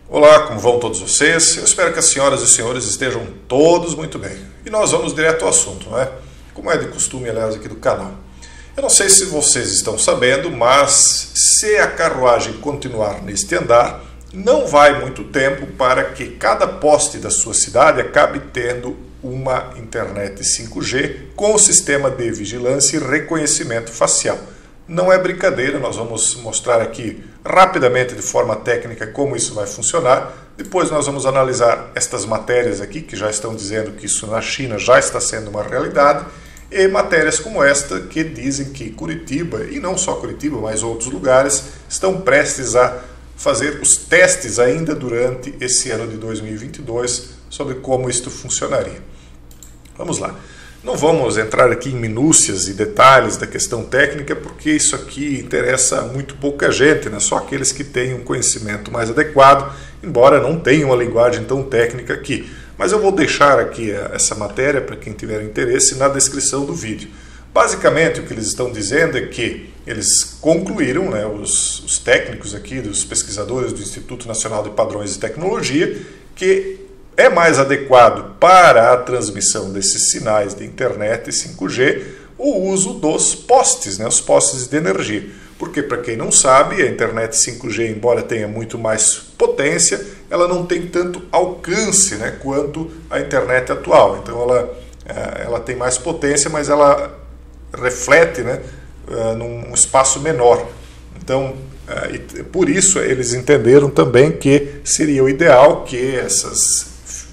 Olá, como vão todos vocês? Eu espero que as senhoras e senhores estejam todos muito bem. E nós vamos direto ao assunto, não é? Como é de costume, aliás, aqui do canal. Eu não sei se vocês estão sabendo, mas se a carruagem continuar neste andar, não vai muito tempo para que cada poste da sua cidade acabe tendo uma internet 5G com o sistema de vigilância e reconhecimento facial. Não é brincadeira, nós vamos mostrar aqui rapidamente de forma técnica como isso vai funcionar. Depois nós vamos analisar estas matérias aqui que já estão dizendo que isso na China já está sendo uma realidade e matérias como esta que dizem que Curitiba, e não só Curitiba, mas outros lugares, estão prestes a fazer os testes ainda durante esse ano de 2022 sobre como isto funcionaria. Vamos lá. Não vamos entrar aqui em minúcias e detalhes da questão técnica, porque isso aqui interessa a muito pouca gente, né? Só aqueles que têm um conhecimento mais adequado, embora não tenham uma linguagem tão técnica aqui. Mas eu vou deixar aqui essa matéria para quem tiver interesse na descrição do vídeo. Basicamente, o que eles estão dizendo é que eles concluíram, né, os técnicos aqui, dos pesquisadores do Instituto Nacional de Padrões e Tecnologia, que é mais adequado para a transmissão desses sinais de internet 5G o uso dos postes, né, os postes de energia. Porque, para quem não sabe, a internet 5G, embora tenha muito mais potência, ela não tem tanto alcance, né, quanto a internet atual. Então ela tem mais potência, mas ela reflete, né, num espaço menor. Então, por isso eles entenderam também que seria o ideal que esses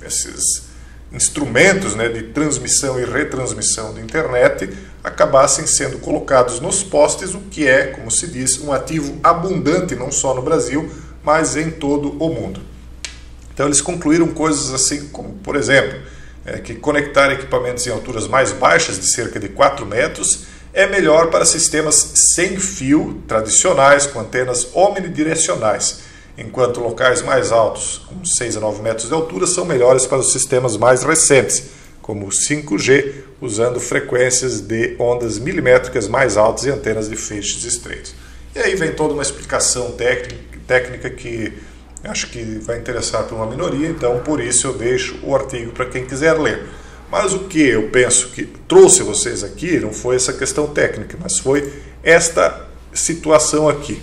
instrumentos, né, de transmissão e retransmissão de internet acabassem sendo colocados nos postes, o que é, como se diz, um ativo abundante não só no Brasil, mas em todo o mundo. Então eles concluíram coisas assim como, por exemplo, que conectar equipamentos em alturas mais baixas, de cerca de 4 metros, é melhor para sistemas sem fio tradicionais, com antenas omnidirecionais, enquanto locais mais altos, com 6 a 9 metros de altura, são melhores para os sistemas mais recentes, como o 5G, usando frequências de ondas milimétricas mais altas e antenas de feixes estreitos. E aí vem toda uma explicação técnica que acho que vai interessar para uma minoria, então por isso eu deixo o artigo para quem quiser ler. Mas o que eu penso que trouxe vocês aqui não foi essa questão técnica, mas foi esta situação aqui.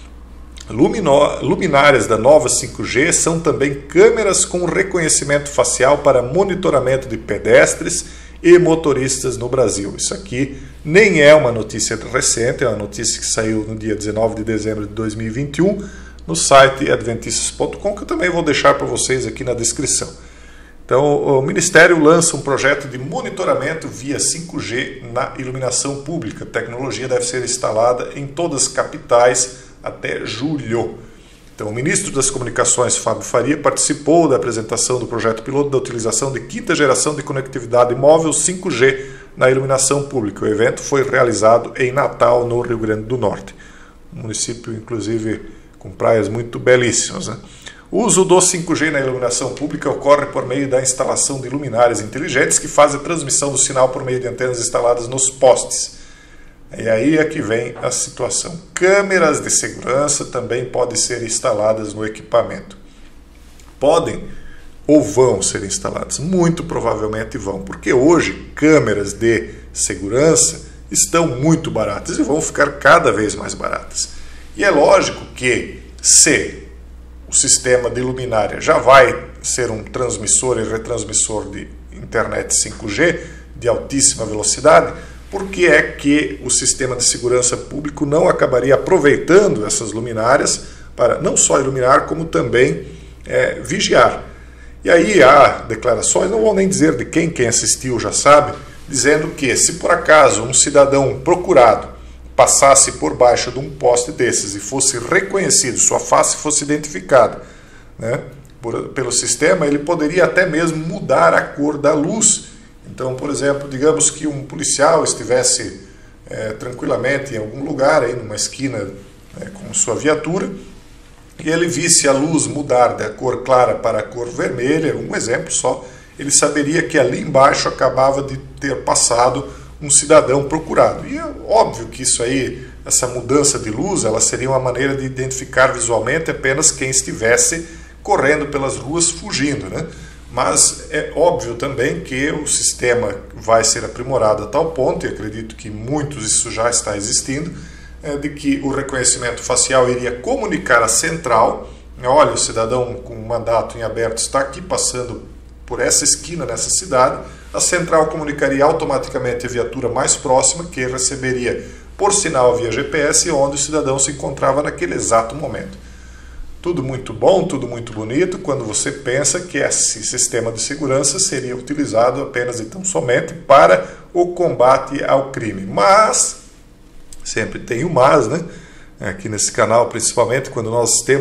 Luminárias da nova 5G são também câmeras com reconhecimento facial para monitoramento de pedestres e motoristas no Brasil. Isso aqui nem é uma notícia recente, é uma notícia que saiu no dia 19 de dezembro de 2021 no site adventistas.com, que eu também vou deixar para vocês aqui na descrição. Então, o Ministério lança um projeto de monitoramento via 5G na iluminação pública. A tecnologia deve ser instalada em todas as capitais até julho. Então, o ministro das Comunicações, Fábio Faria, participou da apresentação do projeto piloto da utilização de quinta geração de conectividade móvel 5G na iluminação pública. O evento foi realizado em Natal, no Rio Grande do Norte. Um município, inclusive, com praias muito belíssimas, né? O uso do 5G na iluminação pública ocorre por meio da instalação de luminárias inteligentes que fazem a transmissão do sinal por meio de antenas instaladas nos postes. E aí é que vem a situação. Câmeras de segurança também podem ser instaladas no equipamento. Podem ou vão ser instaladas? Muito provavelmente vão, porque hoje câmeras de segurança estão muito baratas e vão ficar cada vez mais baratas. E é lógico que se o sistema de luminária já vai ser um transmissor e retransmissor de internet 5G de altíssima velocidade, por que é que o sistema de segurança público não acabaria aproveitando essas luminárias para não só iluminar, como também vigiar? E aí há declarações, não vou nem dizer de quem assistiu já sabe, dizendo que se por acaso um cidadão procurado passasse por baixo de um poste desses e fosse reconhecido, sua face fosse identificada, né, pelo sistema, ele poderia até mesmo mudar a cor da luz. Então, por exemplo, digamos que um policial estivesse tranquilamente em algum lugar, aí numa esquina, com sua viatura, e ele visse a luz mudar da cor clara para a cor vermelha, um exemplo só, ele saberia que ali embaixo acabava de ter passado um cidadão procurado. E é óbvio que isso aí, essa mudança de luz, ela seria uma maneira de identificar visualmente apenas quem estivesse correndo pelas ruas, fugindo, né? Mas é óbvio também que o sistema vai ser aprimorado a tal ponto, e acredito que muitos isso já está existindo, de que o reconhecimento facial iria comunicar à central: olha, o cidadão com um mandato em aberto está aqui passando por essa esquina nessa cidade. A central comunicaria automaticamente a viatura mais próxima, que receberia por sinal via GPS onde o cidadão se encontrava naquele exato momento. Tudo muito bom, tudo muito bonito, quando você pensa que esse sistema de segurança seria utilizado apenas e tão somente para o combate ao crime. Mas, sempre tem o mas, né? Aqui nesse canal, principalmente, quando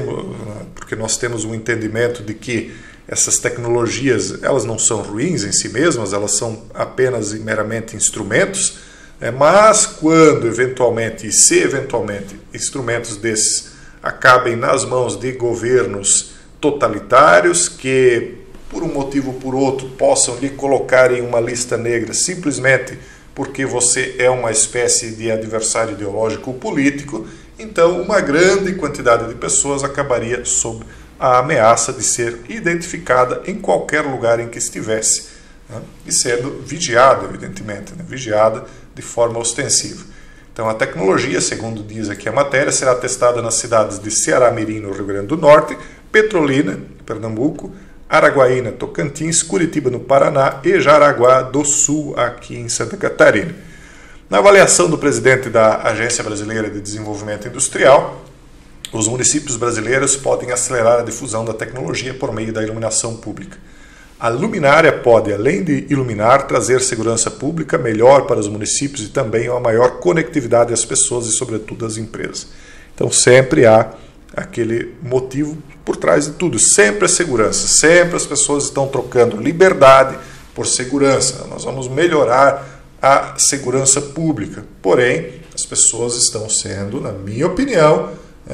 porque nós temos um entendimento de que essas tecnologias, elas não são ruins em si mesmas, elas são apenas e meramente instrumentos, mas quando eventualmente, e se eventualmente, instrumentos desses acabem nas mãos de governos totalitários que, por um motivo ou por outro, possam lhe colocar em uma lista negra simplesmente porque você é uma espécie de adversário ideológico ou político, então uma grande quantidade de pessoas acabaria sob a ameaça de ser identificada em qualquer lugar em que estivesse, né? E sendo vigiada, evidentemente, né? Vigiada de forma ostensiva. Então a tecnologia, segundo diz aqui a matéria, será testada nas cidades de Ceará-Mirim, no Rio Grande do Norte, Petrolina, Pernambuco, Araguaína, Tocantins, Curitiba, no Paraná e Jaraguá do Sul, aqui em Santa Catarina. Na avaliação do presidente da Agência Brasileira de Desenvolvimento Industrial, os municípios brasileiros podem acelerar a difusão da tecnologia por meio da iluminação pública. A luminária pode, além de iluminar, trazer segurança pública melhor para os municípios e também uma maior conectividade às pessoas e, sobretudo, às empresas. Então, sempre há aquele motivo por trás de tudo. Sempre a segurança, sempre as pessoas estão trocando liberdade por segurança. Nós vamos melhorar a segurança pública. Porém, as pessoas estão sendo, na minha opinião,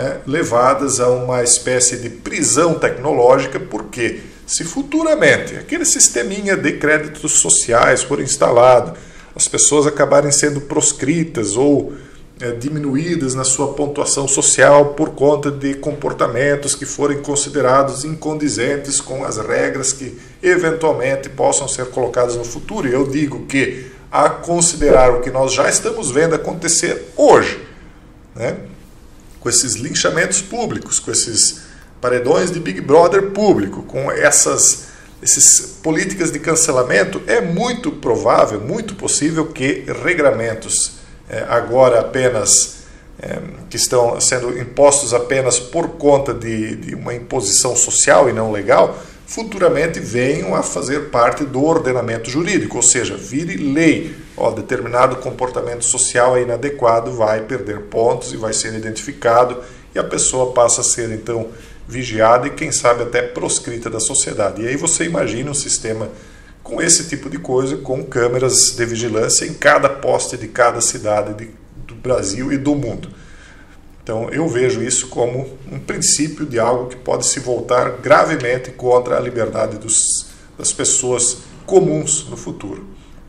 levadas a uma espécie de prisão tecnológica, porque se futuramente aquele sisteminha de créditos sociais for instalado, as pessoas acabarem sendo proscritas ou diminuídas na sua pontuação social por conta de comportamentos que forem considerados incondizentes com as regras que eventualmente possam ser colocadas no futuro. E eu digo que, a considerar o que nós já estamos vendo acontecer hoje, né? Com esses linchamentos públicos, com esses paredões de Big Brother público, com essas políticas de cancelamento, é muito provável, muito possível que regramentos agora apenas que estão sendo impostos apenas por conta de uma imposição social e não legal, futuramente venham a fazer parte do ordenamento jurídico, ou seja, vire lei. Determinado comportamento social é inadequado, vai perder pontos e vai ser identificado, e a pessoa passa a ser então vigiada e quem sabe até proscrita da sociedade. E aí você imagina um sistema com esse tipo de coisa, com câmeras de vigilância em cada poste de cada cidade do Brasil e do mundo. Então eu vejo isso como um princípio de algo que pode se voltar gravemente contra a liberdade das pessoas comuns no futuro.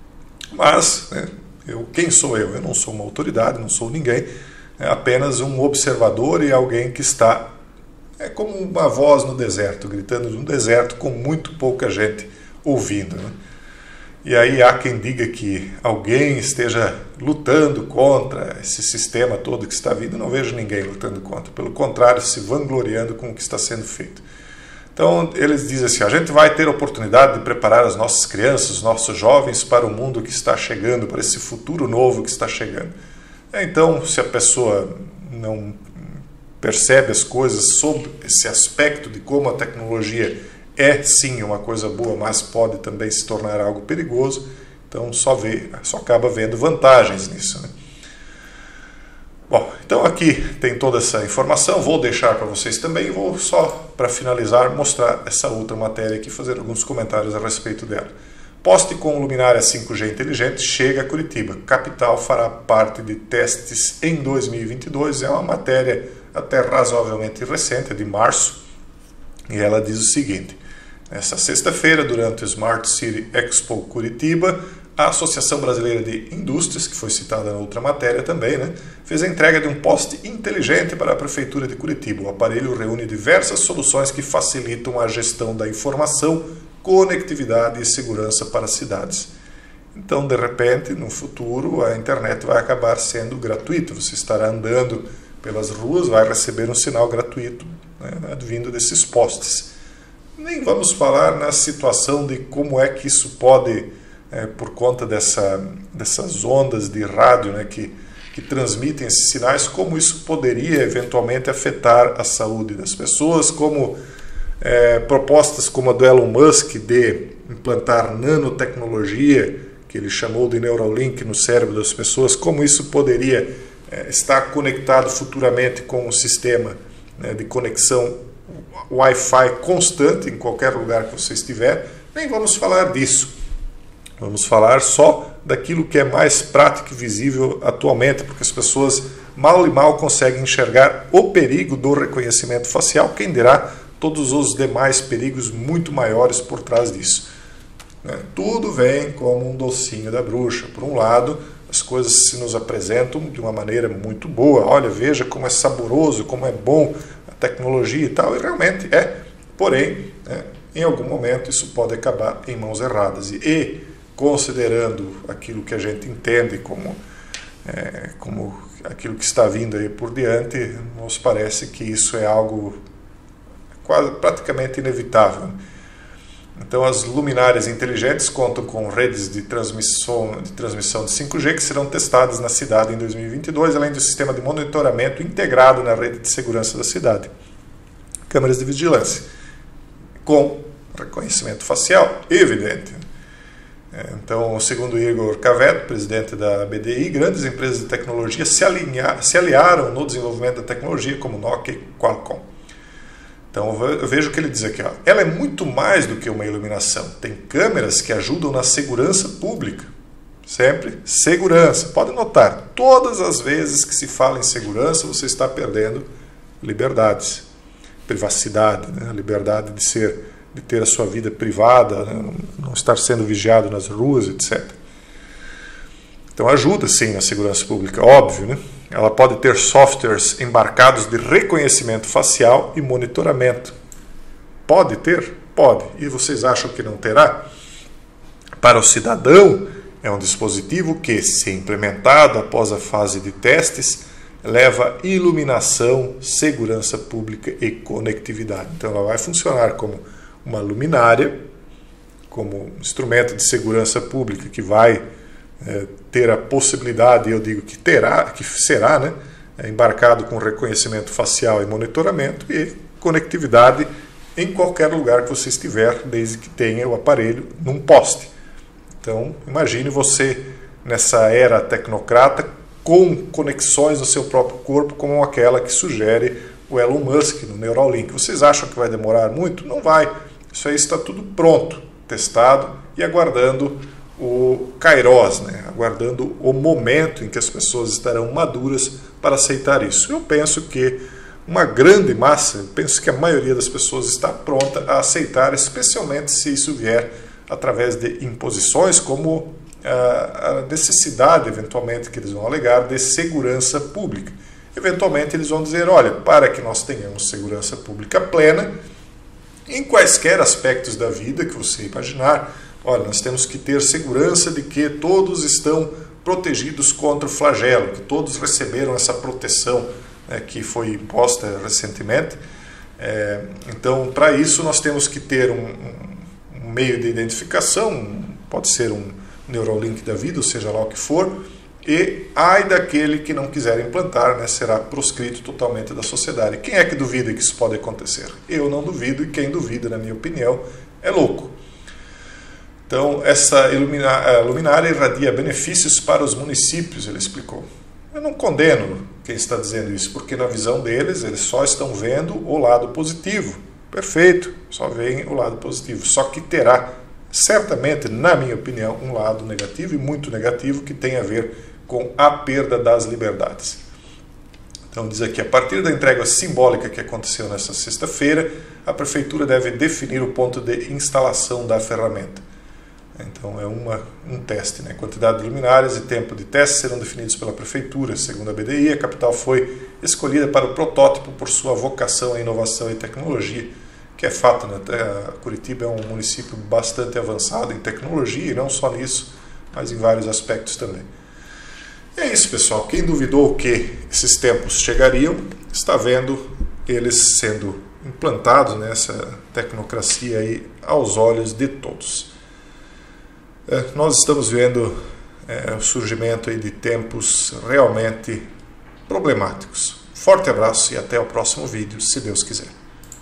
Mas, quem sou eu? Eu não sou uma autoridade, não sou ninguém, apenas um observador e alguém que está como uma voz no deserto, gritando no deserto com muito pouca gente ouvindo, né? E aí há quem diga que alguém esteja lutando contra esse sistema todo que está vindo. Eu não vejo ninguém lutando contra, pelo contrário, se vangloriando com o que está sendo feito. Então, eles dizem assim, a gente vai ter a oportunidade de preparar as nossas crianças, os nossos jovens para o mundo que está chegando, para esse futuro novo que está chegando. Então, se a pessoa não percebe as coisas sob esse aspecto de como a tecnologia é sim uma coisa boa, mas pode também se tornar algo perigoso, então só acaba vendo vantagens nisso, né? Bom, então aqui tem toda essa informação, vou deixar para vocês também, vou só, para finalizar, mostrar essa outra matéria aqui, fazer alguns comentários a respeito dela. Poste com luminária 5G inteligente chega a Curitiba. Capital fará parte de testes em 2022. É uma matéria até razoavelmente recente, de março, e ela diz o seguinte: nessa sexta-feira, durante o Smart City Expo Curitiba, A Associação Brasileira de Indústrias, que foi citada na outra matéria também, né, fez a entrega de um poste inteligente para a Prefeitura de Curitiba. O aparelho reúne diversas soluções que facilitam a gestão da informação, conectividade e segurança para as cidades. Então, de repente, no futuro, a internet vai acabar sendo gratuita. Você estará andando pelas ruas, vai receber um sinal gratuito, né, advindo desses postes. Nem vamos falar na situação de como é que isso pode, por conta dessas ondas de rádio, né, que transmitem esses sinais, como isso poderia eventualmente afetar a saúde das pessoas, como propostas como a do Elon Musk de implantar nanotecnologia, que ele chamou de Neuralink no cérebro das pessoas, como isso poderia estar conectado futuramente com um sistema, né, de conexão Wi-Fi constante em qualquer lugar que você estiver. Nem vamos falar disso. Vamos falar só daquilo que é mais prático e visível atualmente, porque as pessoas mal e mal conseguem enxergar o perigo do reconhecimento facial, quem dirá todos os demais perigos muito maiores por trás disso. Tudo vem como um docinho da bruxa. Por um lado, as coisas se nos apresentam de uma maneira muito boa. Olha, veja como é saboroso, como é bom a tecnologia e tal, e realmente é. Porém, em algum momento isso pode acabar em mãos erradas. E considerando aquilo que a gente entende como aquilo que está vindo aí por diante, nos parece que isso é algo praticamente inevitável. Então, as luminárias inteligentes contam com redes de transmissão de 5G que serão testadas na cidade em 2022, além do sistema de monitoramento integrado na rede de segurança da cidade. Câmeras de vigilância com reconhecimento facial evidente. Então, segundo Igor Caveto, presidente da BDI, grandes empresas de tecnologia se aliaram no desenvolvimento da tecnologia, como Nokia e Qualcomm. Então, eu vejo o que ele diz aqui. Ela é muito mais do que uma iluminação. Tem câmeras que ajudam na segurança pública. Sempre segurança. Pode notar, todas as vezes que se fala em segurança, você está perdendo liberdades, privacidade, né? A liberdade de ter a sua vida privada, né? Não estar sendo vigiado nas ruas, etc. Então ajuda sim na segurança pública, óbvio, né? Ela pode ter softwares embarcados de reconhecimento facial e monitoramento. Pode ter? Pode. E vocês acham que não terá? Para o cidadão, é um dispositivo que, se implementado após a fase de testes, leva iluminação, segurança pública e conectividade. Então ela vai funcionar como uma luminária, como um instrumento de segurança pública que vai ter a possibilidade, eu digo que terá, que será, né, embarcado com reconhecimento facial e monitoramento e conectividade em qualquer lugar que você estiver, desde que tenha o aparelho num poste. Então, imagine você nessa era tecnocrata com conexões no seu próprio corpo, como aquela que sugere o Elon Musk no Neuralink. Vocês acham que vai demorar muito? Não vai. Isso aí está tudo pronto, testado e aguardando o Kairos, né? Aguardando o momento em que as pessoas estarão maduras para aceitar isso. Eu penso que uma grande massa, eu penso que a maioria das pessoas está pronta a aceitar, especialmente se isso vier através de imposições, como a necessidade, eventualmente, que eles vão alegar de segurança pública. Eventualmente eles vão dizer, olha, para que nós tenhamos segurança pública plena, em quaisquer aspectos da vida que você imaginar, olha, nós temos que ter segurança de que todos estão protegidos contra o flagelo, que todos receberam essa proteção, né, que foi imposta recentemente. Então, para isso, nós temos que ter um meio de identificação, pode ser um Neuralink da vida, ou seja lá o que for, e ai daquele que não quiser implantar, né, será proscrito totalmente da sociedade. Quem é que duvida que isso pode acontecer? Eu não duvido, e quem duvida, na minha opinião, é louco. Então, essa luminária irradia benefícios para os municípios, ele explicou. Eu não condeno quem está dizendo isso, porque na visão deles, eles só estão vendo o lado positivo. Perfeito, só veem o lado positivo. Só que terá, certamente, na minha opinião, um lado negativo e muito negativo que tem a ver com a perda das liberdades. Então diz aqui, a partir da entrega simbólica que aconteceu nesta sexta-feira, a Prefeitura deve definir o ponto de instalação da ferramenta. Então é um teste, né? Quantidade de luminárias e tempo de teste serão definidos pela Prefeitura. Segundo a BDI, a capital foi escolhida para o protótipo por sua vocação à inovação e tecnologia, que é fato, né? Curitiba é um município bastante avançado em tecnologia, e não só nisso, mas em vários aspectos também. E é isso, pessoal. Quem duvidou que esses tempos chegariam, está vendo eles sendo implantados, nessa tecnocracia aí aos olhos de todos. Nós estamos vendo o surgimento aí de tempos realmente problemáticos. Forte abraço e até o próximo vídeo, se Deus quiser.